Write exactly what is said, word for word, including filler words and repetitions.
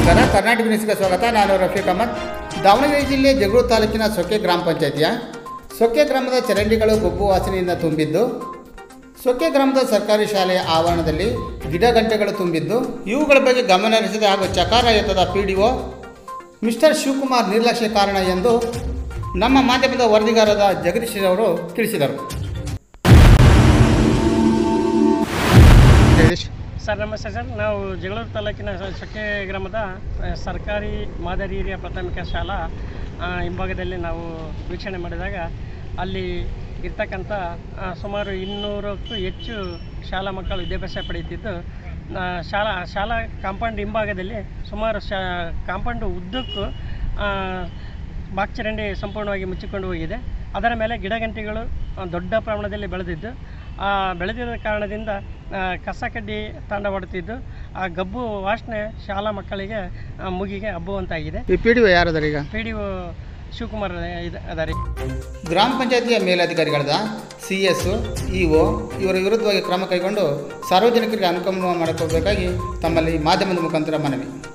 ನಮಸ್ಕಾರ, ಕರ್ನಾಟಕ ನ್ಯೂಸ್ಗೆ ಸ್ವಾಗತ. ನಾನು ರಫೀಕ್ ಅಹಮದ್. ದಾವಣಗೆರೆ ಜಿಲ್ಲೆ ಜಗಳೂರು ತಾಲೂಕಿನ ಸೊಕ್ಕೆ ಗ್ರಾಮ ಪಂಚಾಯಿತಿಯ ಸೊಕ್ಕೆ ಗ್ರಾಮದ ಚರಂಡಿಗಳು ಗೊಬ್ಬು ವಾಸನೆಯಿಂದ ತುಂಬಿದ್ದು, ಸೊಕ್ಕೆ ಗ್ರಾಮದ ಸರ್ಕಾರಿ ಶಾಲೆಯ ಆವರಣದಲ್ಲಿ ಗಿಡ ಗಂಟೆಗಳು ತುಂಬಿದ್ದು, ಇವುಗಳ ಬಗ್ಗೆ ಗಮನ ಹರಿಸಿದ ಹಾಗೂ ಚಕಾರ ಎತ್ತದ P D O mister Shivakumar ನಿರ್ಲಕ್ಷ್ಯ ಕಾರಣ ಎಂದು ನಮ್ಮ ಮಾಧ್ಯಮದ ವರದಿಗಾರರಾದ ಜಗದೀಶ್ ಅವರು ತಿಳಿಸಿದರು. ಸರ್ ನಮಸ್ತೆ ಸರ್. ನಾವು ಜಗಳೂರು ತಾಲೂಕಿನ ಸೊಕ್ಕೆ ಗ್ರಾಮದ ಸರ್ಕಾರಿ ಮಾದರಿ ಹಿರಿಯ ಪ್ರಾಥಮಿಕ ಶಾಲಾ ಹಿಂಭಾಗದಲ್ಲಿ ನಾವು ವೀಕ್ಷಣೆ ಮಾಡಿದಾಗ ಅಲ್ಲಿ ಇರ್ತಕ್ಕಂಥ ಸುಮಾರು ಇನ್ನೂರಕ್ಕೂ ಹೆಚ್ಚು ಶಾಲಾ ಮಕ್ಕಳು ವಿದ್ಯಾಭ್ಯಾಸ ಪಡೆಯುತ್ತಿದ್ದು, ಶಾಲಾ ಶಾಲಾ ಕಾಂಪೌಂಡ್ ಹಿಂಭಾಗದಲ್ಲಿ ಸುಮಾರು ಶಾ ಕಾಂಪೌಂಡ್ ಉದ್ದಕ್ಕೂ ಬಾಕ್ಚರಂಡಿ ಸಂಪೂರ್ಣವಾಗಿ ಮುಚ್ಚಿಕೊಂಡು ಹೋಗಿದೆ. ಅದರ ಮೇಲೆ ಗಿಡಗಂಟಿಗಳು ದೊಡ್ಡ ಪ್ರಮಾಣದಲ್ಲಿ ಬೆಳೆದಿದ್ದು, ಆ ಬೆಳೆದಿರೋ ಕಾರಣದಿಂದ ಕಸ ಕಡ್ಡಿ ತಾಂಡವಾಡುತ್ತಿದ್ದು, ಆ ಗಬ್ಬು ವಾಸನೆ ಶಾಲಾ ಮಕ್ಕಳಿಗೆ ಮುಗಿಗೆ ಹಬ್ಬುವಂತಾಗಿದೆ. ಈ ಪಿ ಡಿ ಒ ಯಾರದಾರ? ಈಗ ಪಿ ಡಿ ಒ ಶಿವಕುಮಾರ್ ಅದಾರಿ. ಗ್ರಾಮ ಪಂಚಾಯತಿಯ ಮೇಲಧಿಕಾರಿಗಳಾದ ಸಿ ಎಸ್ ಇ ಒ ಇವರ ವಿರುದ್ಧವಾಗಿ ಕ್ರಮ ಕೈಗೊಂಡು ಸಾರ್ವಜನಿಕರಿಗೆ ಅನುಕಂಪ ಮಾಡಿಕೊಡಬೇಕಾಗಿ ತಮ್ಮಲ್ಲಿ ಮಾಧ್ಯಮದ ಮುಖಾಂತರ ಮನವಿ.